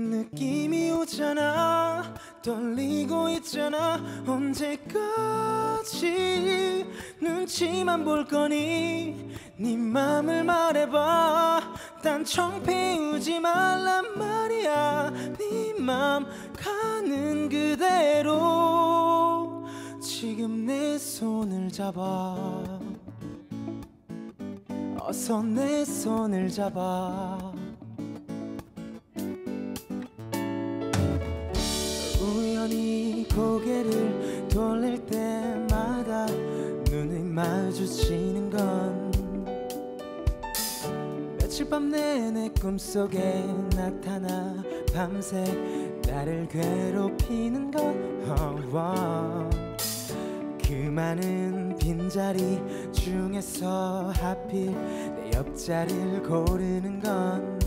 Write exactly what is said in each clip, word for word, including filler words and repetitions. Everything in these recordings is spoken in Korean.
느낌이 오잖아. 떨리고 있잖아. 언제까지 눈치만 볼 거니? 네 맘을 말해봐. 딴청 피우지 말란 말이야. 네 맘 가는 그대로 지금 내 손을 잡아. 어서 내 손을 잡아. 우연히 고개를 돌릴 때마다 눈을 마주치는 건 며칠 밤 내내 꿈속에 나타나 밤새 나를 괴롭히는 건 oh, wow. 그 많은 빈자리 중에서 하필 내 옆자리를 고르는 건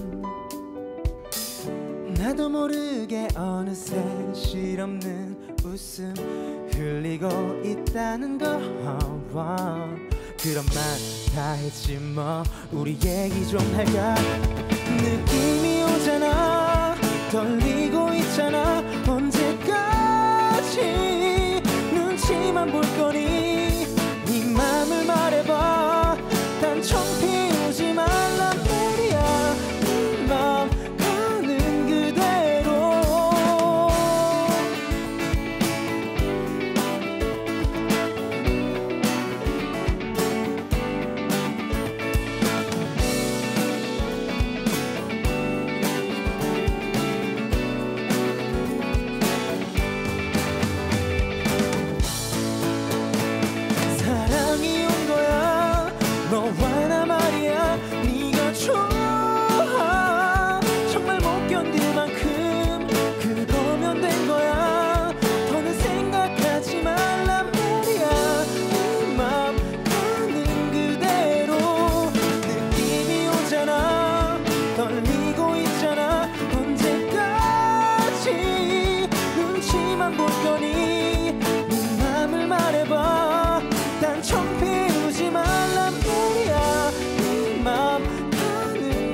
나도 모르게 어느새 실없는 웃음 흘리고 있다는 거 oh, wow. 그런 말 다 했지 뭐 우리 얘기 좀 할까. 느낌이 오잖아. 떨리고 있잖아. 언제까지 눈치만 볼 거니? 네 맘을 말해봐. 딴청 피우지 말란 말이야. 네 맘 가는 그대로. 너와 나 말이야. 네가 좋아. 정말 못 견딜 만큼 그거면 된 거야. 더는 생각하지 말란 말이야. 네 맘 가는 그대로. 느낌이 오잖아. 떨리고 있잖아. 언제까지 눈치만 볼 거니? 네 맘을 말해봐. 딴청 피우지 말란 말이야. 네 맘 가는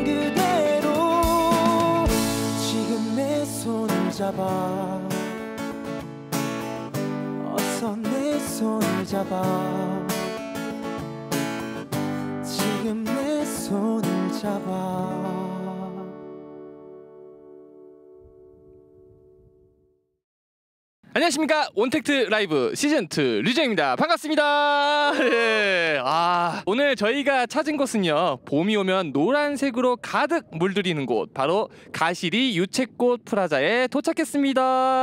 그대로 지금 내 손을 잡아. 어서 내 손을 잡아. 지금 내 손을 잡아. 안녕하십니까. 온택트 라이브 시즌이 류재입니다. 반갑습니다. 네. 아, 오늘 저희가 찾은 곳은요, 봄이 오면 노란색으로 가득 물들이는 곳, 바로 가시리 유채꽃 프라자에 도착했습니다.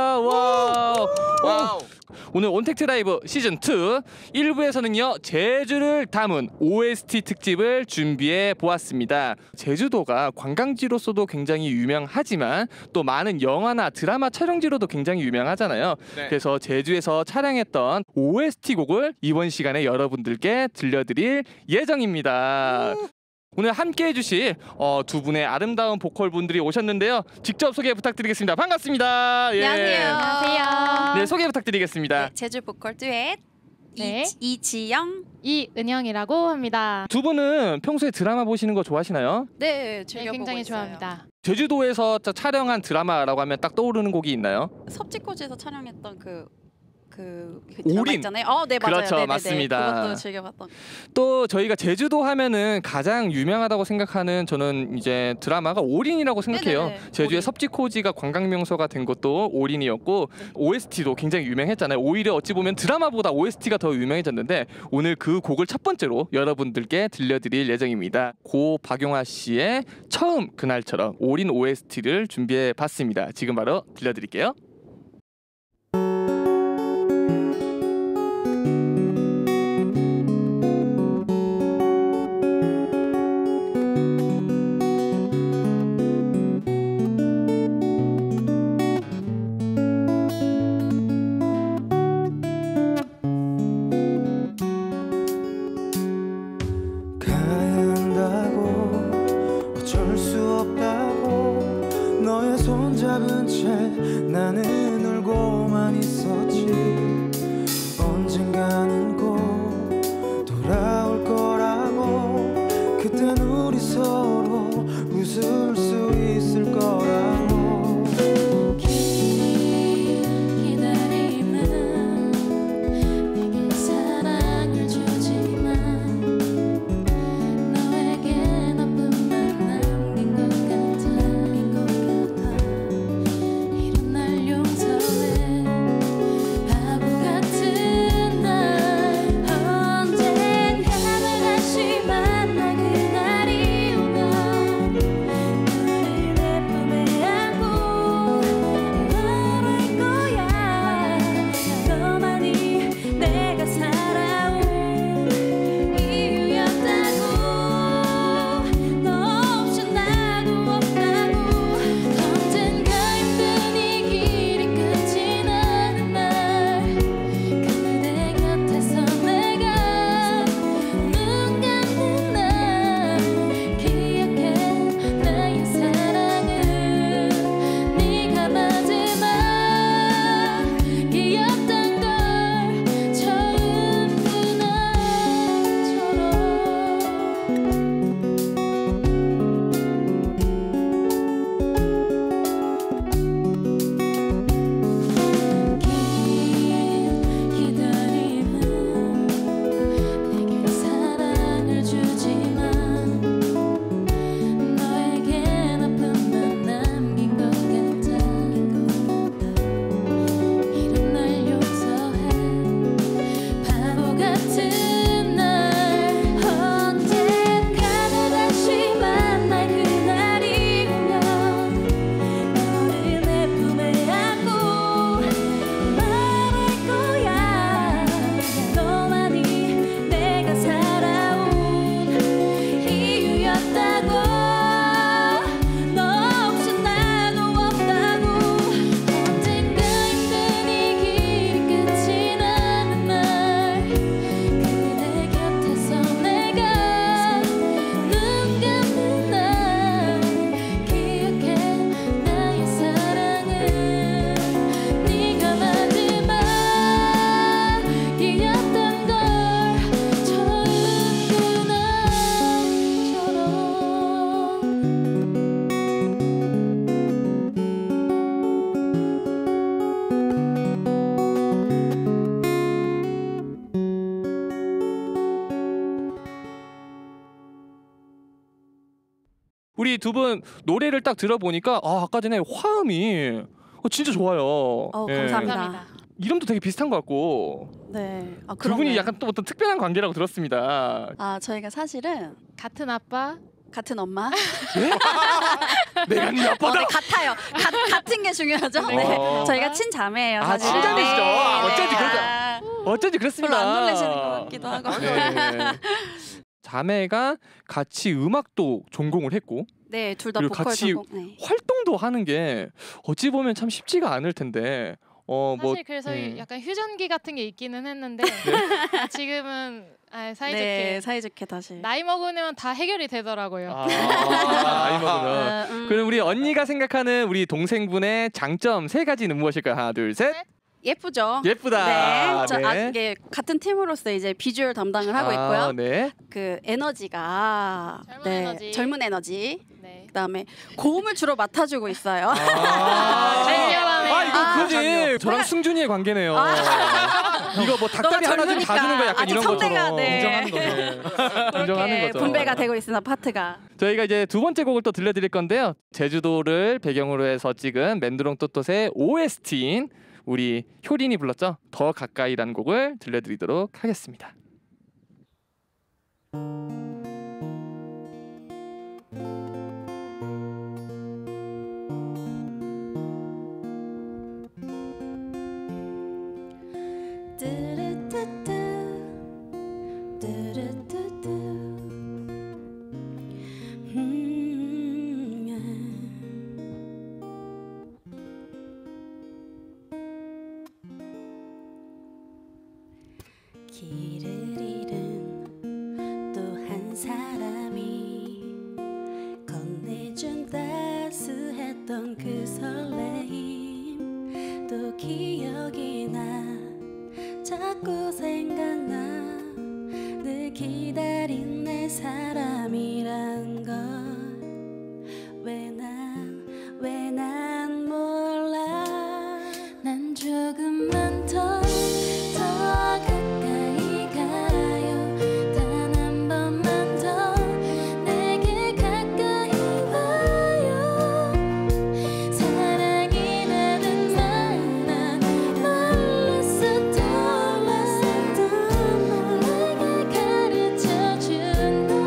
와우. 와우. 오늘 온택트 라이브 시즌이 일 부에서는요 제주를 담은 오에스티 특집을 준비해 보았습니다. 제주도가 관광지로서도 굉장히 유명하지만 또 많은 영화나 드라마 촬영지로도 굉장히 유명하잖아요. 네. 그래서 제주에서 촬영했던 오에스티 곡을 이번 시간에 여러분들께 들려드릴 예정입니다. 음. 오늘 함께 해주실 어, 두 분의 아름다운 보컬 분들이 오셨는데요. 직접 소개 부탁드리겠습니다. 반갑습니다. 예. 안녕하세요. 안녕하세요. 네, 소개 부탁드리겠습니다. 네, 제주 보컬 듀엣 네. 이, 이지영, 이은영이라고 합니다. 두 분은 평소에 드라마 보시는 거 좋아하시나요? 네, 즐겨 네, 굉장히 보고 있어요. 좋아합니다. 제주도에서 촬영한 드라마라고 하면 딱 떠오르는 곡이 있나요? 섭지코지에서 촬영했던 그 그, 그 올인. 드라마 있잖아요. 어, 네, 맞아요. 그렇죠, 네네네. 맞습니다. 그것도 즐겨봤던. 또 저희가 제주도 하면은 가장 유명하다고 생각하는 저는 이제 드라마가 올인이라고 생각해요. 네네네. 제주의 올인. 섭지코지가 관광 명소가 된 것도 올인이었고, 네. 오에스티도 굉장히 유명했잖아요. 오히려 어찌 보면 드라마보다 오에스티가 더 유명해졌는데 오늘 그 곡을 첫 번째로 여러분들께 들려드릴 예정입니다. 고 박용화 씨의 처음 그날처럼 올인 오에스티를 준비해봤습니다. 지금 바로 들려드릴게요. 나는 우리 두 분 노래를 딱 들어보니까 아, 아까 전에 화음이 어, 진짜 좋아요. 어, 예. 감사합니다. 감사합니다. 이름도 되게 비슷한 것 같고 네. 아, 두 분이 그러네. 약간 또 어떤 특별한 관계라고 들었습니다. 아, 저희가 사실은 같은 아빠. 같은 엄마. 내가 네 어, 아빠다. 네, 같아요. 가, 같은 게 중요하죠. 네. 네. 어. 저희가 친자매예요. 아, 사실은. 친자매시죠? 아, 어쩐지 아, 어쩐지 그렇습니다. 별로 안 놀라시는 것 같기도 하고. 네. 자매가 같이 음악도 전공을 했고 네, 둘 다 그리고 보컬 같이 전공. 네. 활동도 하는 게 어찌 보면 참 쉽지가 않을 텐데 어 뭐 사실 그래서 음. 약간 휴전기 같은 게 있기는 했는데 아, 지금은 아, 사이좋게 네, 사이좋게 다시. 나이 먹으면 다 해결이 되더라고요. 아, 나이 먹으면. 아, 음. 그럼 우리 언니가 생각하는 우리 동생분의 장점 세 가지는 무엇일까요? 하나, 둘, 셋. 예쁘죠? 예쁘다. 네, 저 네. 아, 이게 같은 팀으로서 이제 비주얼 담당을 하고 아, 있고요. 네. 그 에너지가 젊은 네, 에너지. 젊은 에너지. 네. 그다음에 고음을 주로 맡아주고 있어요. 아, 장렬하네요. 아 이거 아, 그지. 장렬. 저랑 내가- 승준이의 관계네요. 아. 이거 뭐 닭다리 너가 하나 좀 젊으니까 다주는 거 약간 아직 이런 성대가, 것처럼 네. 인정하는 거네. 인정하는 이렇게 거죠. 분배가 되고 있으나 파트가. 저희가 이제 두 번째 곡을 또 들려드릴 건데요. 제주도를 배경으로 해서 찍은 맨드롱 또또의 오에스티인 우리 효린이 불렀죠. 더 가까이라는 곡을 들려드리도록 하겠습니다. 뚜루뚜뚜, 뚜루뚜뚜. 음, 길을 잃은 또 한 사람이 건네준 따스했던 그 설레임 또 기억이 나 자꾸 생각나 늘 기다린 내 사람이란 걸 왜 난 왜 난 몰라 난 조금만 더 더 가까이 가요 단 한 번만 더 내게 가까이 와요 사랑이라는 말 난 몰랐었던 내가 가르쳐준 널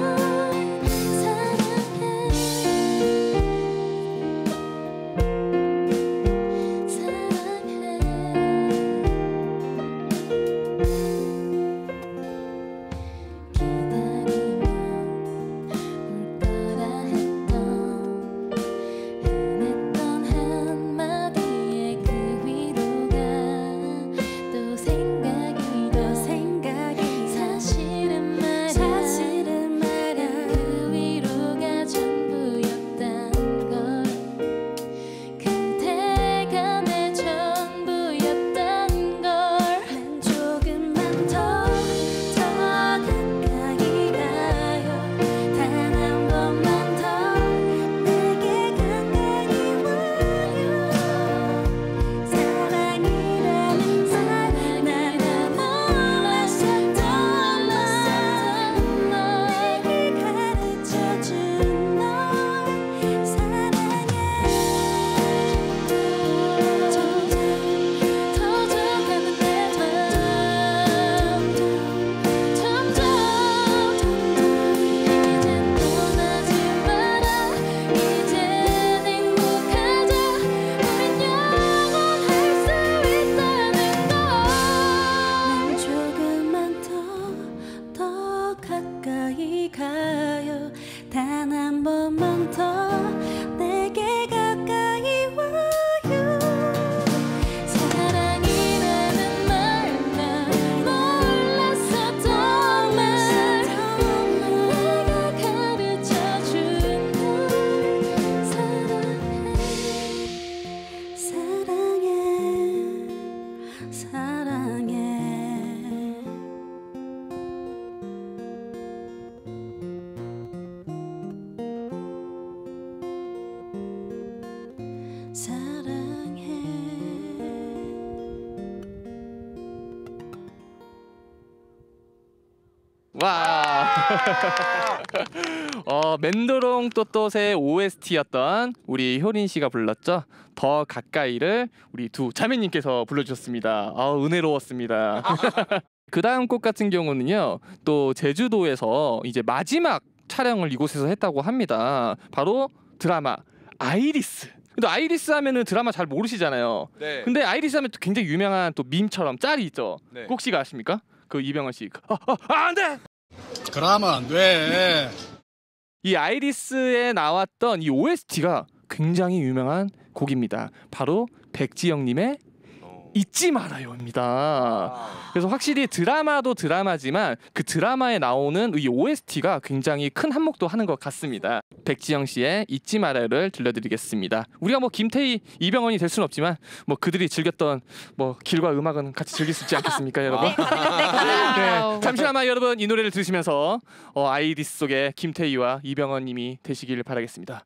와. 어, 맨도롱 또또의 오에스티였던 우리 효린 씨가 불렀죠. 더 가까이를 우리 두 자매님께서 불러주셨습니다. 아, 은혜로웠습니다. 그 다음 곡 같은 경우는요, 또 제주도에서 이제 마지막 촬영을 이곳에서 했다고 합니다. 바로 드라마 아이리스. 근데 아이리스 하면은 드라마 잘 모르시잖아요. 네. 근데 아이리스 하면 또 굉장히 유명한 또 밈처럼 짤이 있죠. 네. 그 혹시 아십니까? 그 이병헌 씨. 아, 아, 아, 안 돼! 그러면 안 돼. 이 아이리스에 나왔던 이 오에스티가 굉장히 유명한 곡입니다. 바로 백지영님의 잊지 말아요입니다. 그래서 확실히 드라마도 드라마지만 그 드라마에 나오는 이 오에스티가 굉장히 큰 한몫도 하는 것 같습니다. 백지영 씨의 잊지 말아요를 들려드리겠습니다. 우리가 뭐 김태희, 이병헌이 될 수는 없지만 뭐 그들이 즐겼던 뭐 길과 음악은 같이 즐길 수 있지 않겠습니까, 여러분? 네, 잠시나마 여러분 이 노래를 들으시면서 어, 아이리스 속의 김태희와 이병헌님이 되시길 바라겠습니다.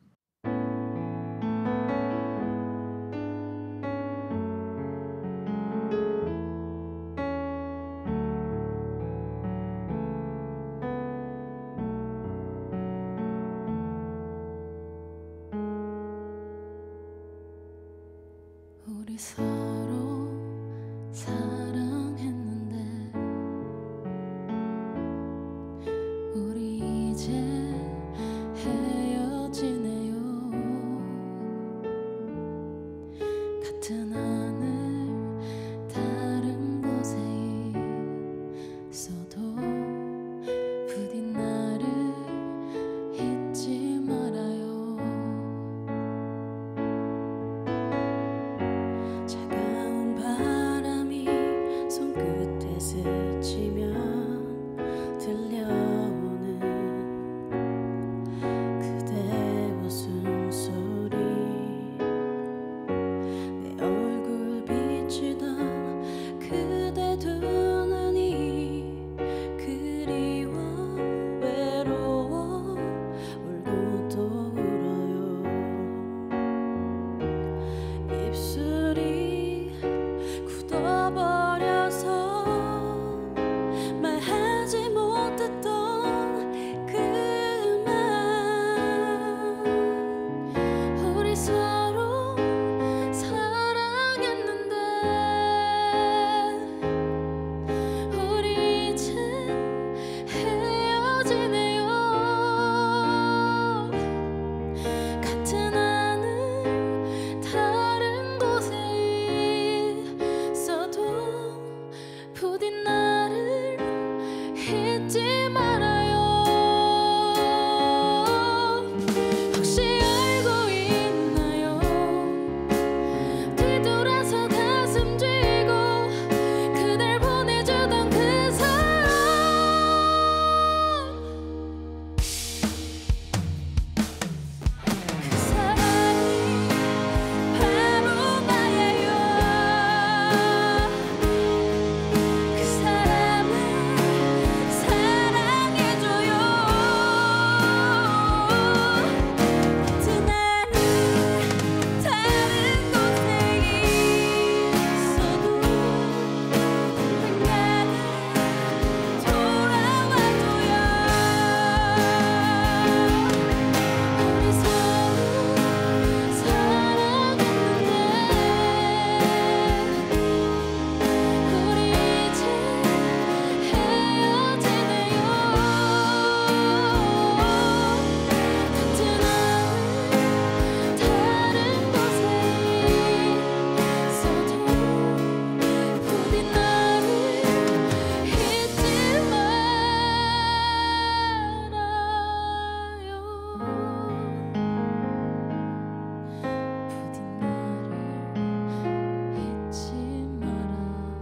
우리 서로 사랑했는데 우리 이제 헤어지네요. 같은 하늘 다른 곳에 있어도 부디 나를 잊지 말아요. 차가운 바람이 손끝에 스치면 들려오는 그대 웃음소리, 내 얼굴 비추던 그대 두 눈이 그리워 외로워 울고 또 울어요. 입술이 굳어버려서 말하지 못했던 그 말, 우리 서로 사랑했는데 우리 이제 헤어지네요. 같은 하늘 다른 곳에 있어도 부디 나를 잊지 말아요. 혹시 알고 있나요? 뒤돌아서 가슴 쥐고 그댈 보내주던 그 사람, 그 사람이 바로 나예요. 그 사람을 사랑해줘요. 같은 하늘 다른 곳에 있어도 나를 돌아와줘요. 우리 서로 사랑했는데 우리 이제 헤어지네요. 같은 하늘 다른 곳에 있어도 부디 나를 잊지 말아요. 부디 나를 잊지 말아요.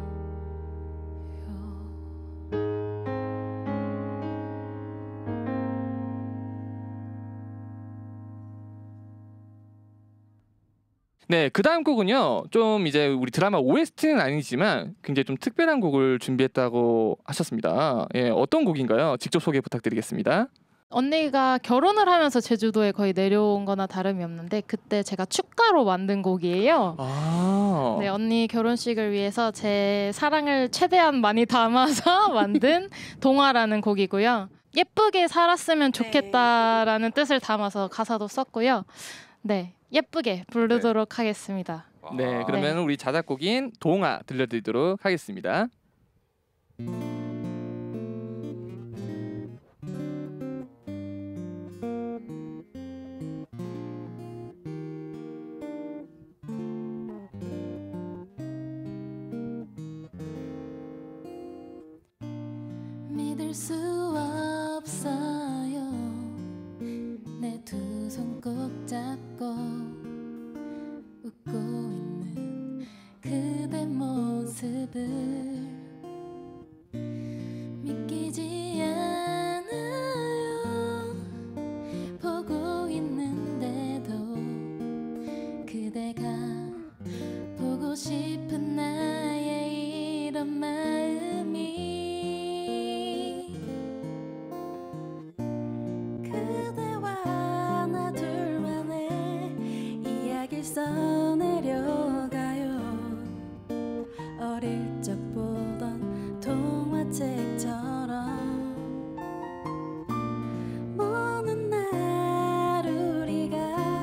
네, 그 다음 곡은요, 좀 이제 우리 드라마 오에스티는 아니지만 굉장히 좀 특별한 곡을 준비했다고 하셨습니다. 예, 어떤 곡인가요? 직접 소개 부탁드리겠습니다. 언니가 결혼을 하면서 제주도에 거의 내려온 거나 다름이 없는데 그때 제가 축가로 만든 곡이에요. 아, 네, 언니 결혼식을 위해서 제 사랑을 최대한 많이 담아서 만든 동화라는 곡이고요. 예쁘게 살았으면 좋겠다라는 뜻을 담아서 가사도 썼고요. 네, 예쁘게 부르도록 하겠습니다. 네, 그러면 우리 자작곡인 동화 들려드리도록 하겠습니다. 믿을 수 없어요. 내 두 손 꼭 잡고 웃고 있는 그대 모습을 믿기지 않아요. 보고 있는데도 그대가 보고 싶은 나의 이런 마음이 써내려가요. 어릴 적 보던 동화책처럼 먼 날 우리가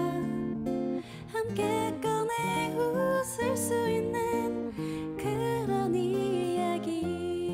함께 꺼내 웃을 수 있는 그런 이야기.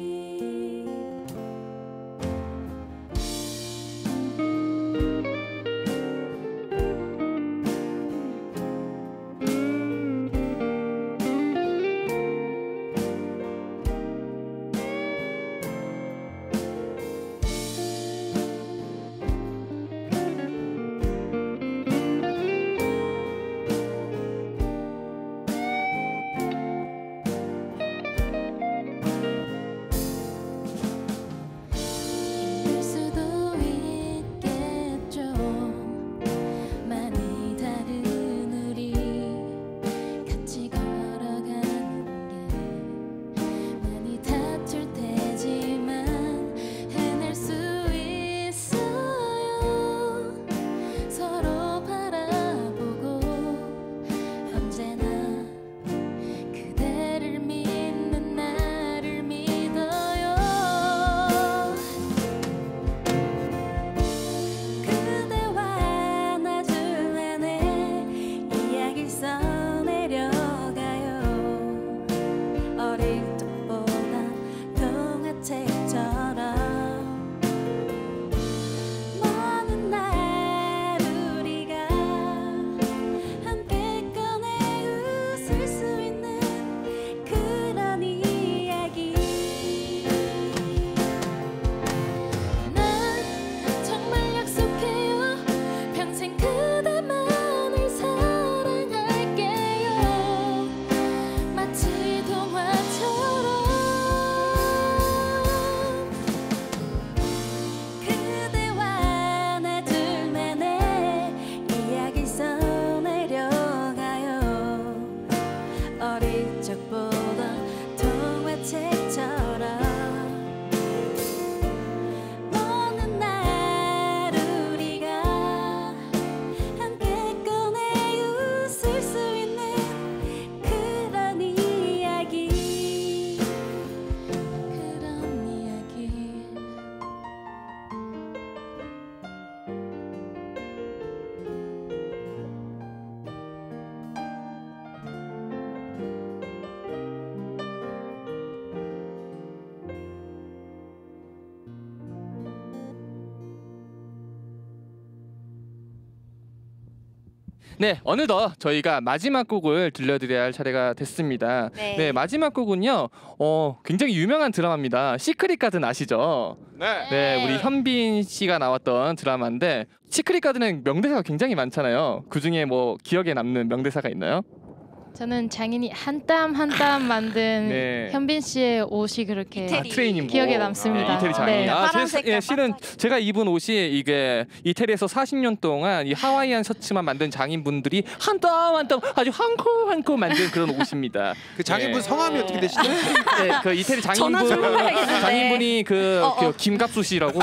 네, 어느덧 저희가 마지막 곡을 들려드려야 할 차례가 됐습니다. 네. 네, 마지막 곡은요, 어, 굉장히 유명한 드라마입니다. 시크릿 가든 아시죠? 네. 네, 우리 현빈 씨가 나왔던 드라마인데 시크릿 가든은 명대사가 굉장히 많잖아요. 그 중에 뭐 기억에 남는 명대사가 있나요? 저는 장인이 한 땀 한 땀 만든 네. 현빈 씨의 옷이 그렇게 이태리. 아, 트레이닝복. 기억에 남습니다. 네, 이태리 장인. 네. 아, 제, 파란색과 예, 실은 반짝이. 제가 입은 옷이 이게 이태리에서 사십 년 동안 이 하와이안 셔츠만 만든 장인분들이 한 땀 한 땀 아주 한코 한코 만든 그런 옷입니다. 그 장인분 네. 성함이 어떻게 되시죠? 네, 그 이태리 전화 좀 장인분 해야겠는데. 장인분이 그, 어, 그 어. 김갑수 씨라고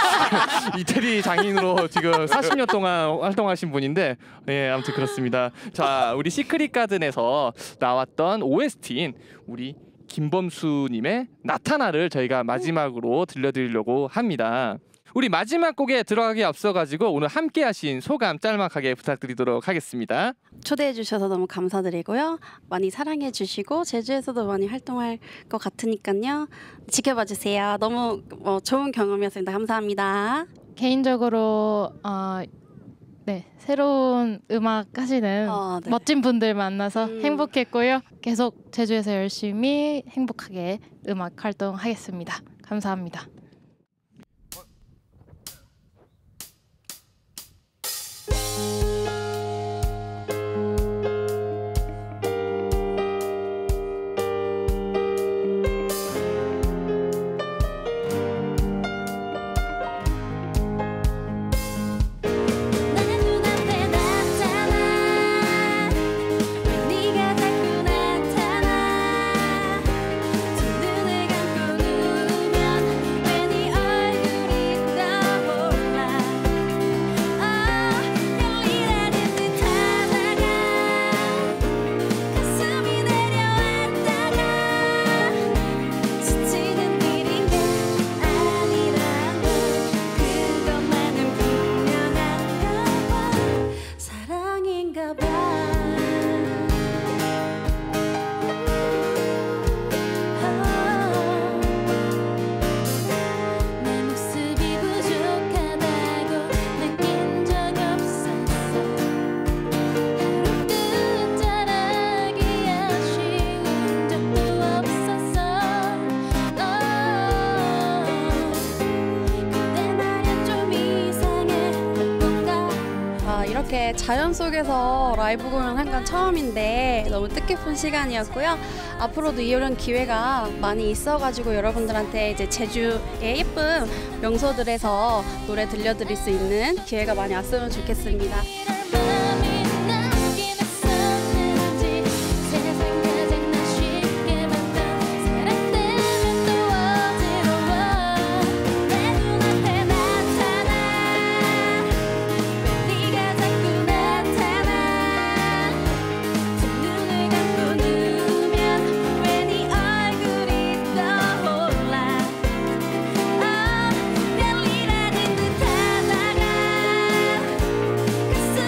이태리 장인으로 지금 사십 년 동안 활동하신 분인데, 예, 아무튼 그렇습니다. 자, 우리 시크릿 가든에서 나왔던 오에스티인 우리 김범수님의 나타나를 저희가 마지막으로 들려드리려고 합니다. 우리 마지막 곡에 들어가기 앞서가지고 오늘 함께하신 소감 짤막하게 부탁드리도록 하겠습니다. 초대해 주셔서 너무 감사드리고요. 많이 사랑해 주시고 제주에서도 많이 활동할 것 같으니까요. 지켜봐 주세요. 너무 어, 좋은 경험이었습니다. 감사합니다. 개인적으로 어, 네 새로운 음악 하시는 어, 네. 멋진 분들 만나서 음. 행복했고요. 계속 제주에서 열심히 행복하게 음악 활동하겠습니다. 감사합니다. 이렇게 자연 속에서 라이브 공연한 건 처음인데 너무 뜻깊은 시간이었고요. 앞으로도 이런 기회가 많이 있어가지고 여러분들한테 이제 제주의 예쁜 명소들에서 노래 들려드릴 수 있는 기회가 많이 왔으면 좋겠습니다. 별이라는 듯 하다가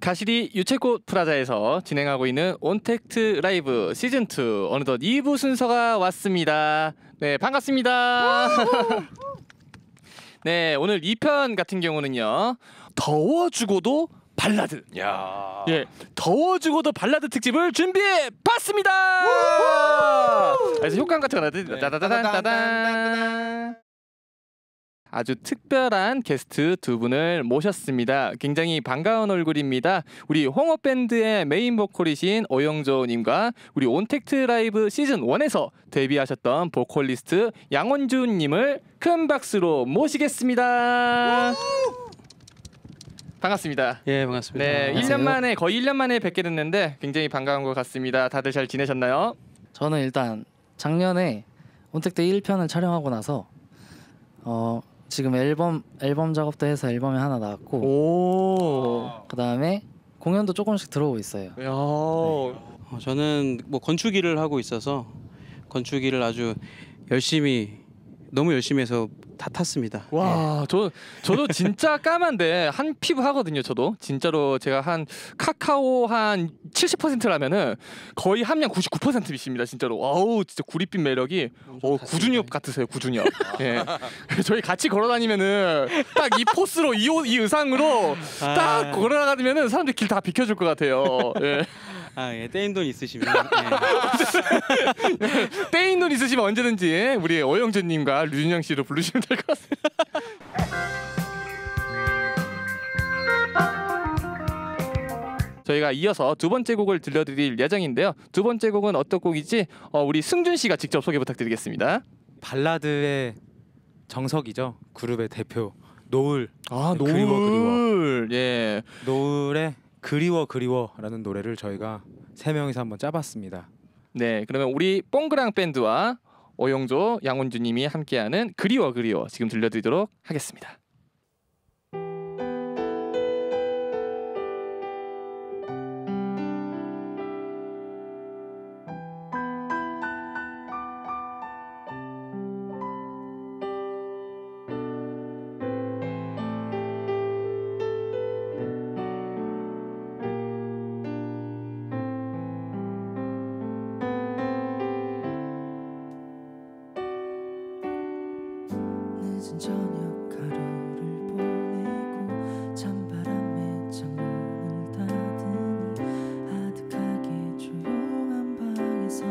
가시리 유채꽃 프라자에서 진행하고 있는 온택트 라이브 시즌 투 어느덧 이 부 순서가 왔습니다. 네, 반갑습니다. 네, 오늘 이 편 같은 경우는요. 더워 죽어도 발라드. 야. 예, 더워 죽어도 발라드 특집을 준비해 봤습니다. 그래서 효과음 같은 거 나들 따다다단따단. 아주 특별한 게스트 두 분을 모셨습니다. 굉장히 반가운 얼굴입니다. 우리 홍어 밴드의 메인 보컬이신 오영조님과 우리 온택트 라이브 시즌 원에서 데뷔하셨던 보컬리스트 양원준님을 큰 박수로 모시겠습니다. 반갑습니다. 예, 반갑습니다. 네, 안녕하세요. 일 년 만에 거의 일 년 만에 뵙게 됐는데 굉장히 반가운 것 같습니다. 다들 잘 지내셨나요? 저는 일단 작년에 온택트 일 편을 촬영하고 나서 어 지금 앨범 앨범 작업도 해서 앨범이 하나 나왔고 오. 그 다음에 공연도 조금씩 들어오고 있어요. 야. 어, 저는 뭐 건축 일을 하고 있어서 건축 일을 아주 열심히 너무 열심히 해서 다 탔습니다. 와, 저 저도 진짜 까만데 한 피부 하거든요. 저도 진짜로 제가 한 카카오 한 칠십 퍼센트라면은 거의 함량 구십구 퍼센트이십니다. 진짜로. 아우, 진짜 구릿빛 매력이 어, 구준엽 같으세요. 구준엽. 예. 저희 같이 걸어다니면은 딱 이 포스로 이 옷 이 의상으로 딱 걸어다니면은 사람들 길 다 비켜줄 것 같아요. 예. 아, 예, 떼인 돈 있으시면 예. 떼인 돈 있으시면 언제든지 우리 오영재님과 류준영 씨를 부르시면 될 것 같습니다. 저희가 이어서 두 번째 곡을 들려드릴 예정인데요. 두 번째 곡은 어떤 곡이지? 어, 우리 승준 씨가 직접 소개 부탁드리겠습니다. 발라드의 정석이죠. 그룹의 대표 노을. 아, 노을. 그리워, 그리워. 예. 노을의 그리워 그리워라는 노래를 저희가 세 명이서 한번 짜봤습니다. 네, 그러면 우리 뽕그랑 밴드와 오영조, 양원주님이 함께하는 그리워 그리워 지금 들려드리도록 하겠습니다. 늦은 저녁 하루를 보내고 찬바람에 창문을 닫으니 아득하게 조용한 방에서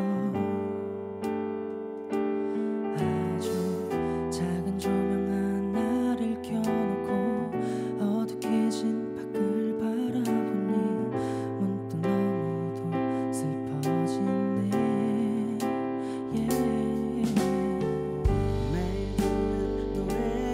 아주 작은 조명 하나를 켜놓고 어둑해진 밖을 바라보니 문득 너무도 슬퍼지네. yeah.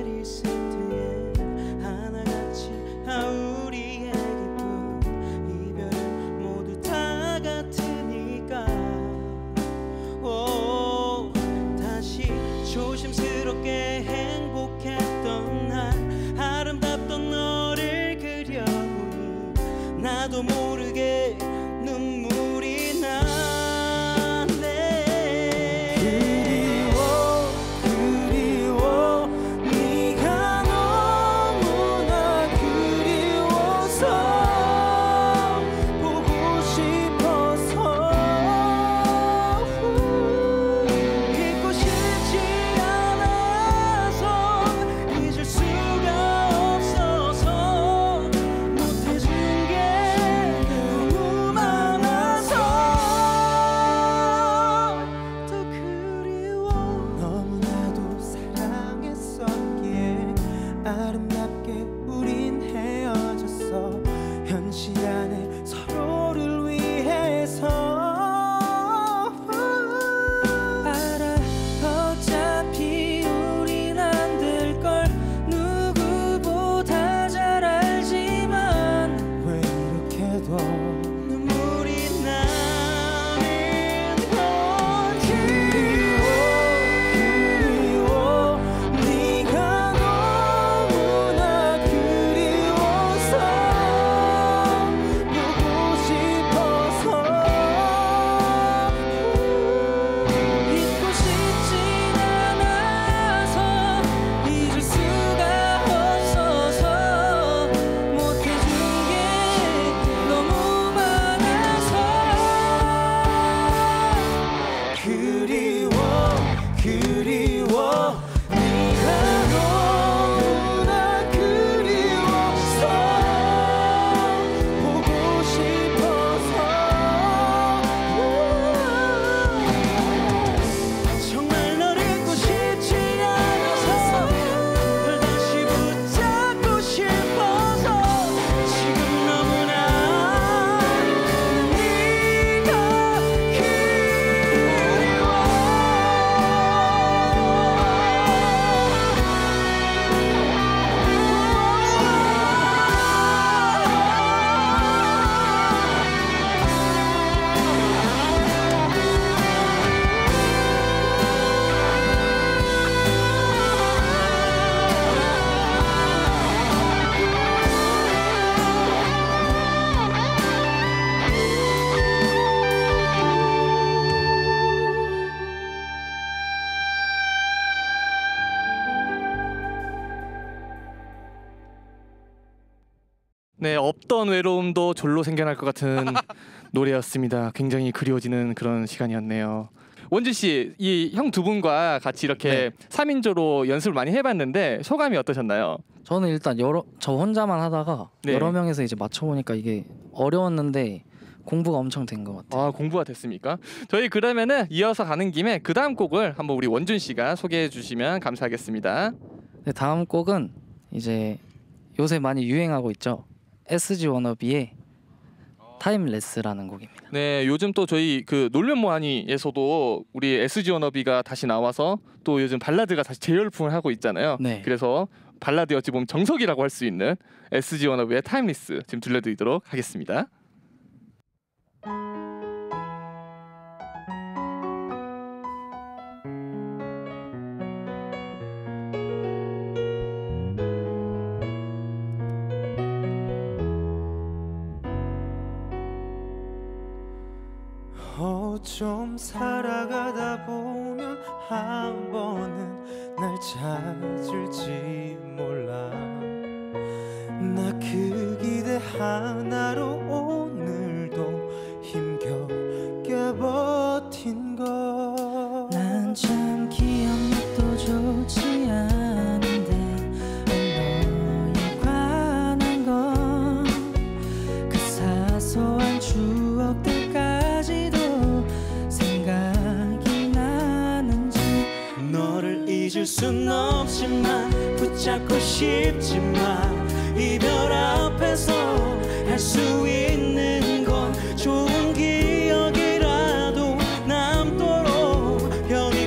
네, 없던 외로움도 졸로 생겨날 것 같은 노래였습니다. 굉장히 그리워지는 그런 시간이었네요. 원준 씨, 이 형 두 분과 같이 이렇게 네. 삼 인조로 연습을 많이 해봤는데 소감이 어떠셨나요? 저는 일단 여러 저 혼자만 하다가 네. 여러 명에서 이제 맞춰보니까 이게 어려웠는데 공부가 엄청 된 것 같아요. 아, 공부가 됐습니까? 저희 그러면은 이어서 가는 김에 그 다음 곡을 한번 우리 원준 씨가 소개해 주시면 감사하겠습니다. 네, 다음 곡은 이제 요새 많이 유행하고 있죠. 에스지 워너비의 타임레스라는 곡입니다. 네, 요즘 또 저희 그 놀면 뭐하니에서도 우리 에스지 워너비가 다시 나와서 또 요즘 발라드가 다시 재열풍을 하고 있잖아요. 네. 그래서 발라드 어찌 보면 정석이라고 할 수 있는 에스지 워너비의 타임리스 지금 들려드리도록 하겠습니다. 어쩜 살아가다 보면 한 번은 날 찾을지 몰라. 나 그 기대 하나로 오늘도 힘겹게 버틴 걸. 난 참 기억력도 좋지 않은데 너에 관한 건 그 사소한 추억들까지도 생각이 나는지. 너를 잊을 순 없지만 붙잡고 싶지만 이별 앞에서 할 수 있는 건 좋은 기억이라도 남도록 편히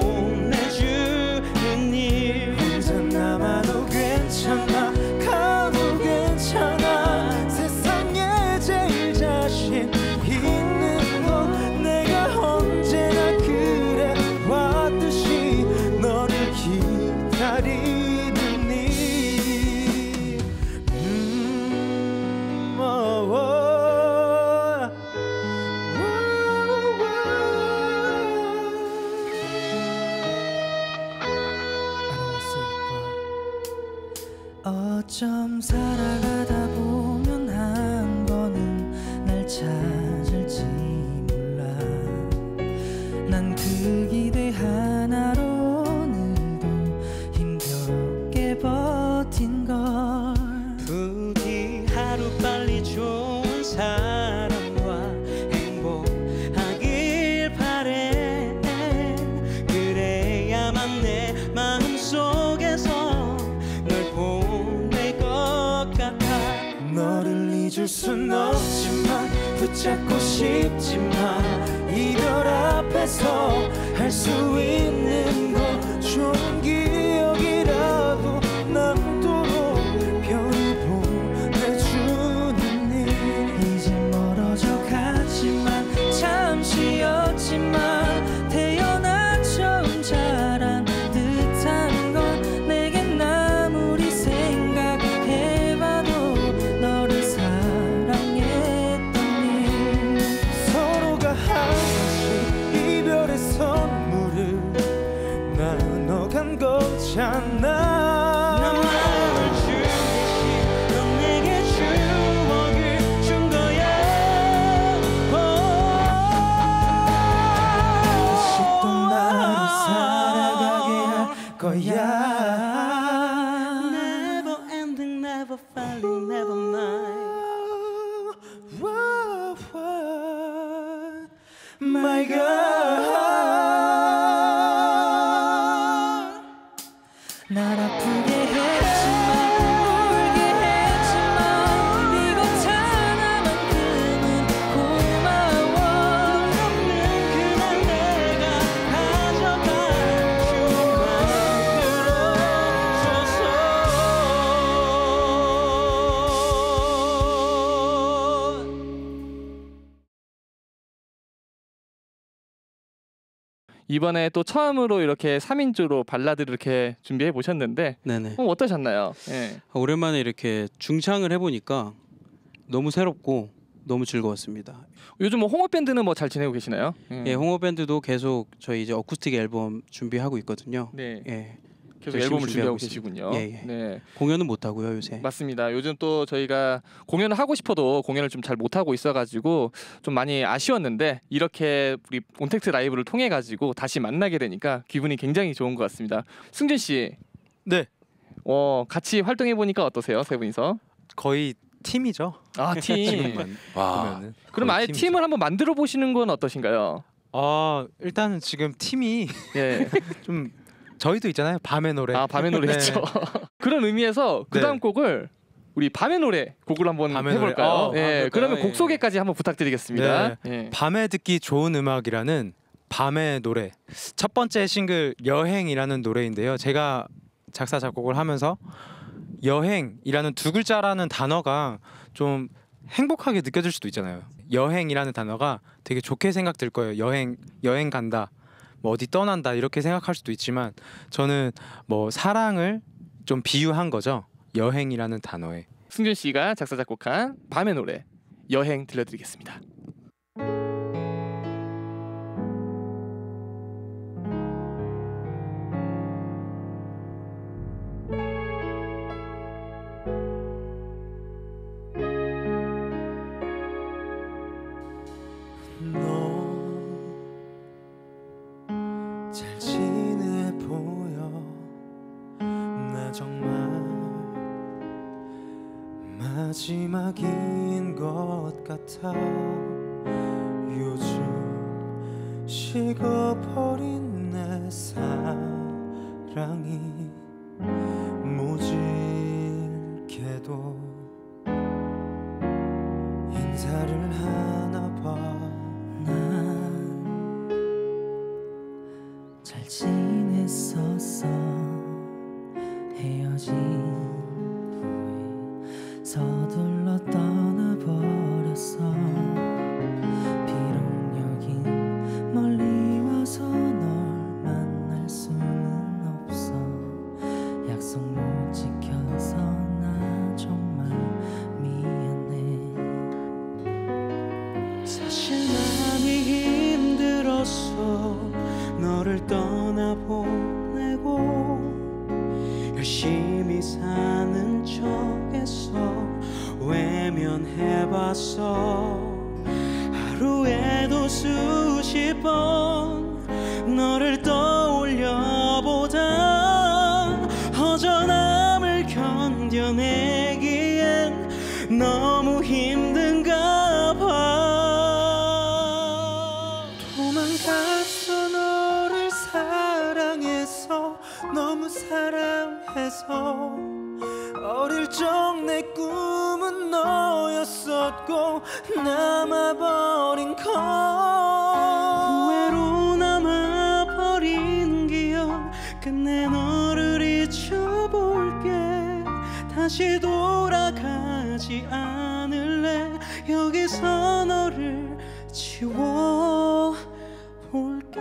보내주는 일. 혼자 남아도 괜찮아, 가도 괜찮아. 세상에 제일 자신 있는 건 내가 언제나 그래 왔듯이 너를 기다리는 일. 음, 어, 어. 어쩜 살아가다 보면 한 번은 날 찾을지 몰라. 난 그 기대 하나로 오늘도 힘겹게 버틴 걸. 부디 하루빨리 좋은 사람과 행복하길 바래. 그래야만 내 마음속에서 널 보낼 것 같아. 너를 잊을 순 없지만 붙잡고 싶지만 이별 앞에서 할 수 있는 건 좋은 기억이라도 남도록 편히 보내주는 일. 이제 멀어져 갔지만 잠시였지만 태어나 처음 자란 듯한 건 내겐 아무리 생각해봐도 너를 사랑했던 일. 서로가 하나씩 이별의 선물을 나눠간 거잖아. 난 마음을 주듯이 넌 내게 추억을 준 거야. 다시 또 나를 살아가게 할 거야. Never ending, never failing, never mind. My God. 날 아프게 했지만 울게 했지만 이곳 하나만큼은 고마워. 넌 없는 그날 내가 가져갈 추억만 끌어줘서. 이번에 또 처음으로 이렇게 삼 인조로 발라드를 이렇게 준비해 보셨는데 네네. 어, 어떠셨나요? 예. 오랜만에 이렇게 중창을 해보니까 너무 새롭고 너무 즐거웠습니다. 요즘 뭐 홍어 밴드는 뭐 잘 지내고 계시나요? 예. 예, 홍어 밴드도 계속 저희 이제 어쿠스틱 앨범 준비하고 있거든요. 네. 예, 계속 열심히 앨범을 준비하고 있습니다. 계시군요. 예, 예. 네, 공연은 못 하고요 요새. 맞습니다. 요즘 또 저희가 공연을 하고 싶어도 공연을 좀 잘 못 하고 있어가지고 좀 많이 아쉬웠는데 이렇게 우리 온택트 라이브를 통해 가지고 다시 만나게 되니까 기분이 굉장히 좋은 것 같습니다. 승준 씨, 네, 어 같이 활동해 보니까 어떠세요, 세 분이서? 거의 팀이죠. 아 팀. 지금만 와. 보면은 그럼 거의 아예 팀이죠. 팀을 한번 만들어 보시는 건 어떠신가요? 아 일단은 지금 팀이 예. 좀 저희도 있잖아요. 밤의 노래. 아 밤의 노래 네. 있죠. 그런 의미에서 그 다음 네. 곡을 우리 밤의 노래 곡을 한번 밤의 해볼까요? 노래. 어, 예, 그럴까요? 그러면 곡 예. 소개까지 한번 부탁드리겠습니다. 네. 예. 밤에 듣기 좋은 음악이라는 밤의 노래 첫 번째 싱글 여행이라는 노래인데요. 제가 작사 작곡을 하면서 여행이라는 두 글자라는 단어가 좀 행복하게 느껴질 수도 있잖아요. 여행이라는 단어가 되게 좋게 생각될 거예요. 여행 여행 간다, 뭐 어디 떠난다 이렇게 생각할 수도 있지만 저는 뭐 사랑을 좀 비유한 거죠. 여행이라는 단어에. 승준 씨가 작사 작곡한 밤의 노래 여행 들려드리겠습니다. 너 잘 지내 보여. 나 정말 마지막인 것 같아. 요즘 식어버린 내 사랑이 모질게도 인사를 하나 봐. 난 잘 지냈었어. 헤어진 후에 서둘러 떠나버렸어. 비록 여긴 멀리 와서 널 만날 수는 없어. 약속 못 지켜서 나 정말 미안해. 사실 많이 힘들었어. 너를 떠나보내고 열심히 사는 척했어. 외면해봤어. 하루에도 수십 번 너를 떠올려보다 허전함을 견뎌내기엔 너무 힘든가 봐. 도망갔어. 너를 사랑해서 너무 사랑해서. 어릴 적 내 꿈은 너였었고 남아버린 것. 후회로 남아버린 기억 끝내 너를 잊혀볼게. 다시 돌아가지 않을래. 여기서 너를 지워볼게.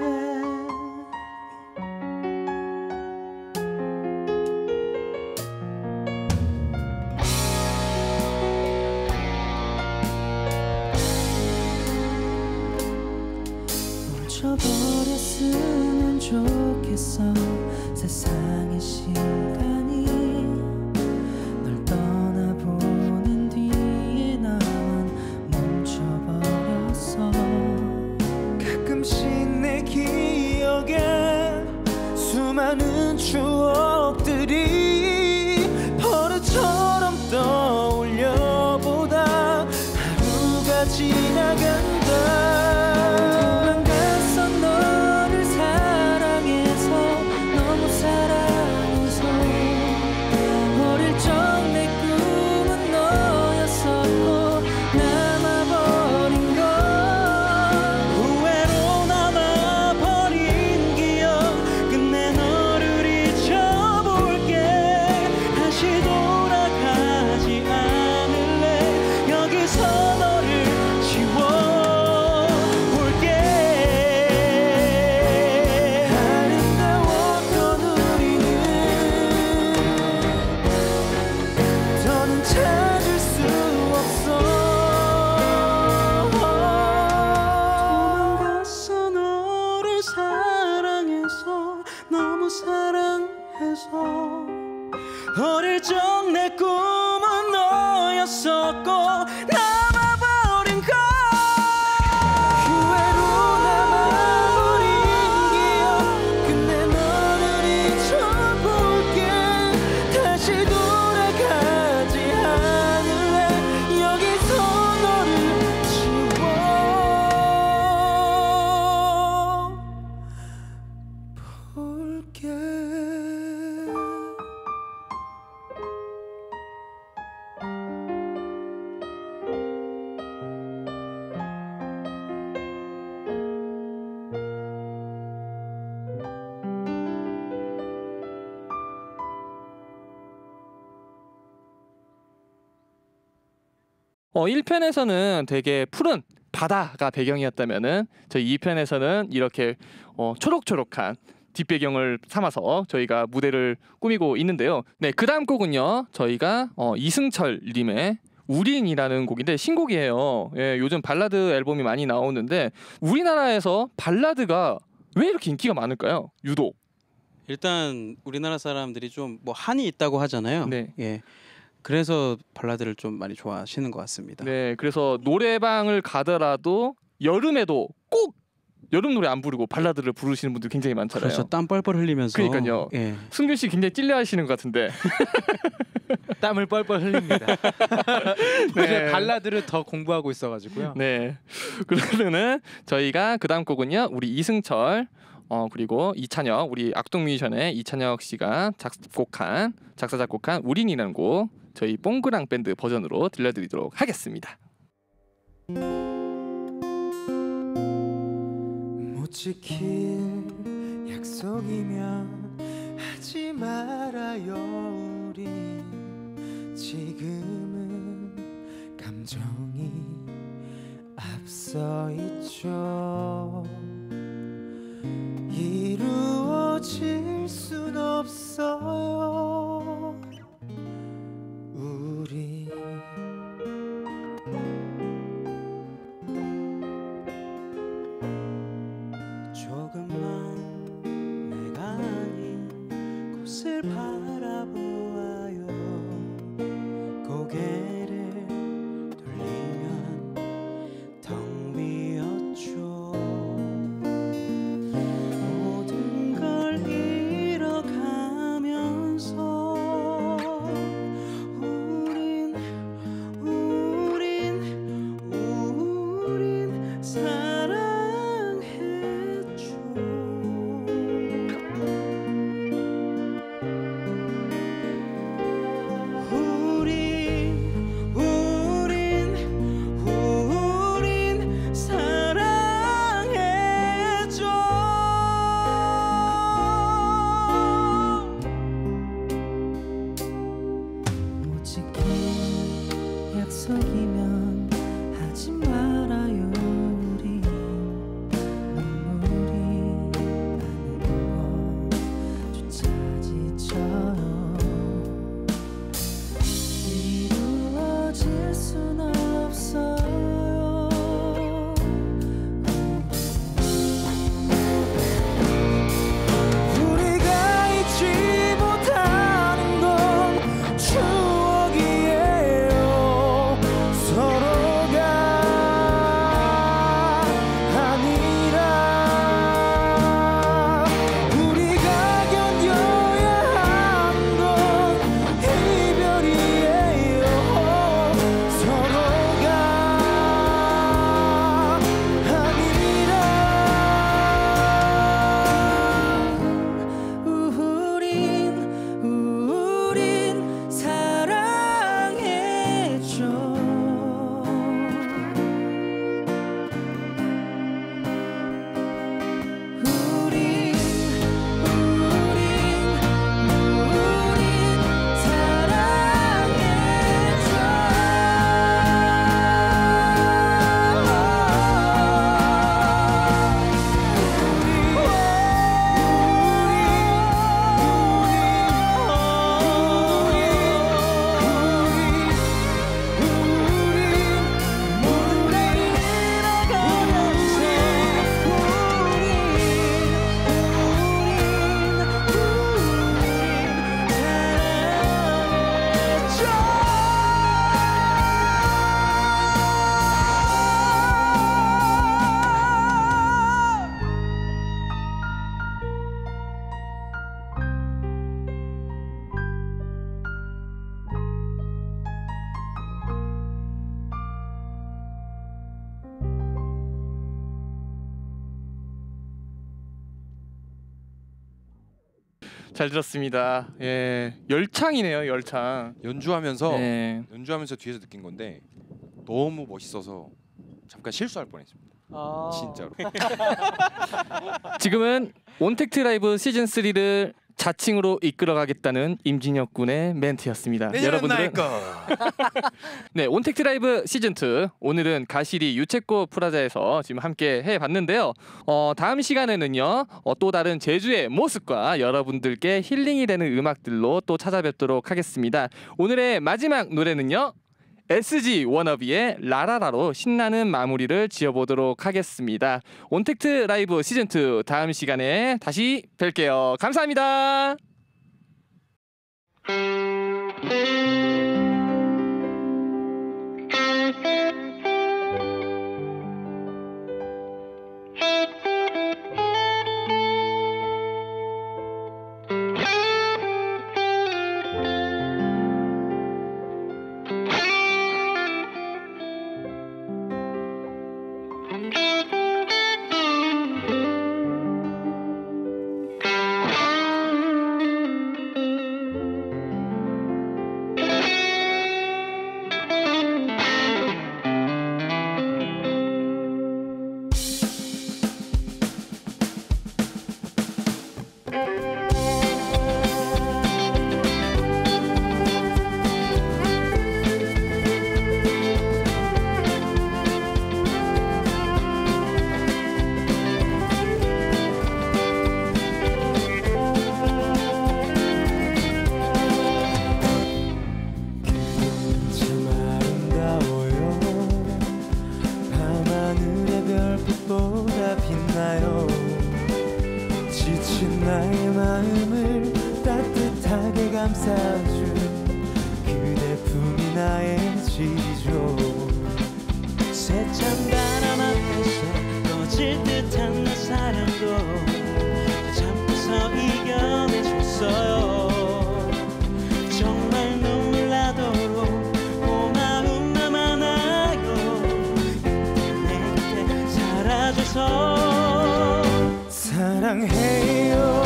멈춰버렸으면 좋겠어. 세상의 시간이 널 떠나보낸 뒤에 나만 멈춰버렸어. 가끔씩 내 기억에 수많은 추억들이 버릇처럼 떠올려보다 하루가 지나간다. 너를 사랑해서 너무 사랑해서 어, 일 편에서는 되게 푸른 바다가 배경이었다면은 저희 이 편에서는 이렇게 어, 초록초록한 뒷배경을 삼아서 저희가 무대를 꾸미고 있는데요. 네, 그 다음 곡은요. 저희가 어, 이승철 님의 우린이라는 곡인데 신곡이에요. 예, 요즘 발라드 앨범이 많이 나오는데 우리나라에서 발라드가 왜 이렇게 인기가 많을까요? 유독. 일단 우리나라 사람들이 좀 뭐 한이 있다고 하잖아요. 네. 예. 그래서 발라드를 좀 많이 좋아하시는 것 같습니다. 네, 그래서 노래방을 가더라도 여름에도 꼭 여름 노래 안 부르고 발라드를 부르시는 분들 굉장히 많잖아요. 그렇죠. 땀 뻘뻘 흘리면서. 그러니까요. 예. 승균 씨 굉장히 찔려하시는 것 같은데. 땀을 뻘뻘 흘립니다. 네. 요새 발라드를 더 공부하고 있어가지고요. 네. 그러면은 저희가 그 다음 곡은요. 우리 이승철 어 그리고 이찬혁 우리 악동뮤지션의 이찬혁 씨가 작곡한 작사 작곡한 우린이라는 곡 저희 뽕그랑 밴드 버전으로 들려드리도록 하겠습니다. 못 지킬 약속이면 하지 말아요. 우리 지금은 감정이 앞서 있죠. 이루어질 순 없어요. 우리 조금만 내가 아닌 곳을 바라보아요. 고개를 돌리면 텅 비었죠. 모든 걸 잃어가면서 우린 우린 우린 사랑했죠. 우린 우린 우린 사랑했죠. 못 지킨 약속이면 하지 말아요. 우리 눈물이 나는 것조차 지쳐요. 이루어질 순 없어요. 우리가 잊지 못하는 건 추억이에요. 서로가 아니라 우리가 견뎌야 한 건 이별이에요. 서로가 아니라 우린 우린 사랑했죠. 우린 우린 우린 잘 들었습니다. 예, 열창이네요, 열창. 연주하면서 네. 연주하면서 뒤에서 느낀 건데 너무 멋있어서 잠깐 실수할 뻔했습니다. 진짜로. 지금은 온택트 라이브 시즌 쓰리를 자칭으로 이끌어가겠다는 임진혁 군의 멘트였습니다. 여러분들은 네, 온택트 라이브 시즌 투 오늘은 가시리 유채꽃 프라자에서 지금 함께 해봤는데요. 어, 다음 시간에는요 어, 또 다른 제주의 모습과 여러분들께 힐링이 되는 음악들로 또 찾아뵙도록 하겠습니다. 오늘의 마지막 노래는요 에스지 워너비의 라라라로 신나는 마무리를 지어보도록 하겠습니다. 온택트 라이브 시즌 투 다음 시간에 다시 뵐게요. 감사합니다. 나의 마음을 따뜻하게 감싸준 그대 품이 나의 지죠. 새찬 바람 앞에서 꺼질 듯한 내 사랑도 참고서 이겨내줬어요. 정말 눈물 나도록 고마움 남아나요. 내 곁에 사라져서 사랑해요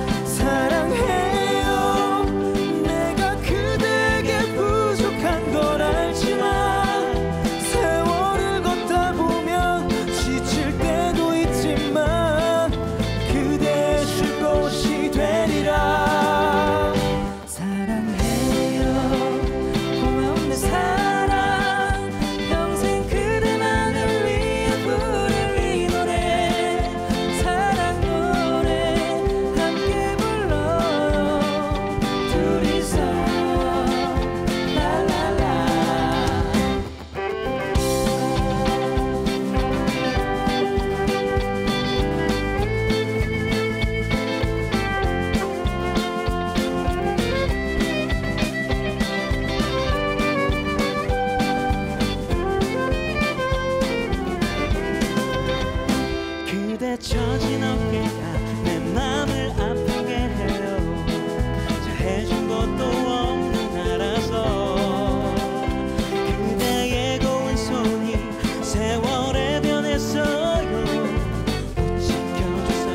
사랑해요. 내가 그대에게 부족한 걸 알지만 세월을 걷다 보면 지칠 때도 있지만 그대의 쉴 곳이 되리라. 사랑해요 고마운 내 사랑 평생 그대만을 위해 부를 이 노래 사랑 노래 함께 불러요 둘이서 라라라. 그대 처진 어깨가 내 맘을 아프게 해요. 잘해준 것도 없는 나라서 그대의 고운 손이 세월에 변했어요. 못 지켜줘서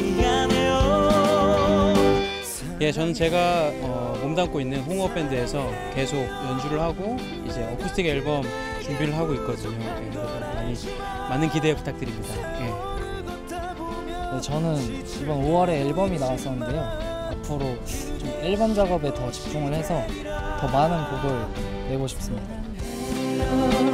미안해요. 예, 저는 제가 어, 몸담고 있는 홍어 밴드에서 계속 연주를 하고 이제 어쿠스틱 앨범 준비를 하고 있거든요. 예, 여러분 많이 많은 기대 부탁드립니다. 예. 네, 저는 이번 오월에 앨범이 나왔었는데요. 앞으로 좀 앨범 작업에 더 집중을 해서 더 많은 곡을 내고 싶습니다.